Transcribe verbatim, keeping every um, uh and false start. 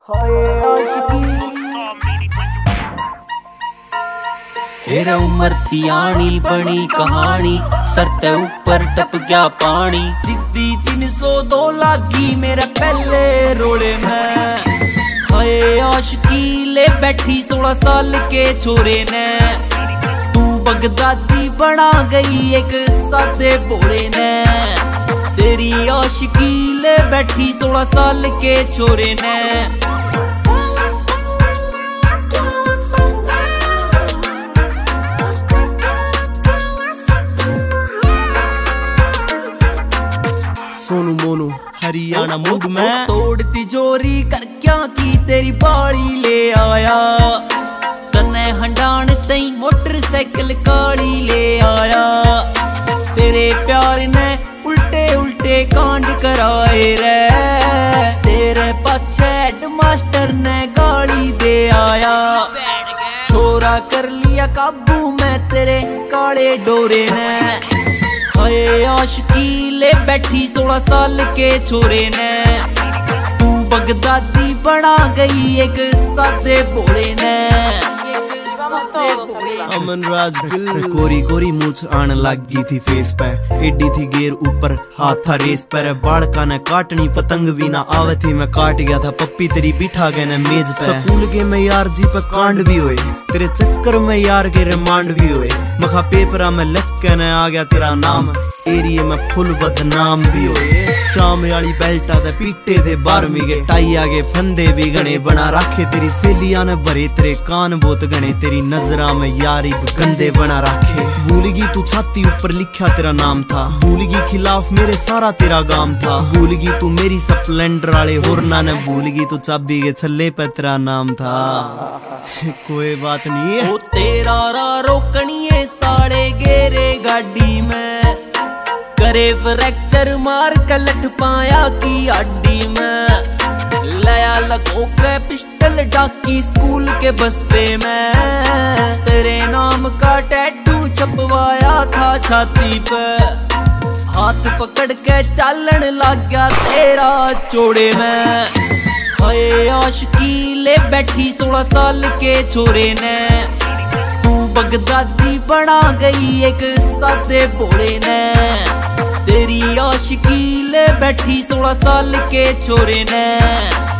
हेरा उमर थी आनी बनी कहानी, सर ते ऊपर टप गया पानी। सीधी तीन सौ दो लागी मेरे पहले रोले में। हाय आशिकी ले बैठी सोलह साल के छोरे ने, तू बगदादी बना गई एक सादे भोले ने। तेरी आशिकी ले बैठी सोलह साल के छोरे ने। सोनू मोनू हरियाणा मूड में तोड़ तिजोरी कर क्या की तेरी बाड़ी ले आया। तन्ने हंडान तई मोटरसाइकिल काली ले आया। तेरे प्यार ने उल्टे उल्टे कांड कराए रे। तेरे पाछे हेडमास्टर ने गाली दे आया। छोरा कर लिया काबू में तेरे काले डोरे ने। हाय आशिकी ले बैठी सोलह साल के छोरे ने, तू बगदादी बना गई एक सादे भोले ने। अमन राज गिल कोरी कोरी मूछ आने लग गई थी फेस पे। एडी थी गेर ऊपर हाथ था रेस पर। बाड़का ने काटनी पतंग भी ना आवे थी, मैं काट गया था पप्पी तेरी बिठा गए ने मेज पे। स्कूल के में यार जी पे कांड भी हुए, तेरे चक्कर में यार के रिमांड भी हुए। मखा पेपरा में लिख के न आ गया तेरा नाम, एरिया में फुल बदनाम भी हुए। शाम वाली बेल्टा ते पीटे दे बारहवीं के टाई आगे फंदे भी गणे बना रखे। तेरी सहेलियां ने भरे तेरे कान बोत गणे, तेरी नजरा में यारी गंदे बना रखे। भूलगी तू छाती ऊपर लिखा तेरा नाम था, भूलगी खिलाफ मेरे सारा तेरा गाम था। भूलगी तू मेरी स्प्लेंडर वाले होरना ने, भूलगी तू चाबी के छल्ले पे तेरा नाम था। कोई बात नहीं है। ओ तेरा रा रोकनिए साड़े गेरे गाड़ी में, करे फ्रैक्चर मार कलट पाया की हड्डी में। लया लगो के पिस्टल डाकी स्कूल के बस्ते में। तेरे नाम का टैटू छपवाया था छाती पे। हाथ पकड़ के चालन लग गया तेरा चोड़े में। हाय आशिकी ले बैठी सोलह साल के छोरे ने, तू बगदादी बना गई एक सादे भोले ने। तेरी आशिकी ले बैठी सोलह साल के छोरे ने।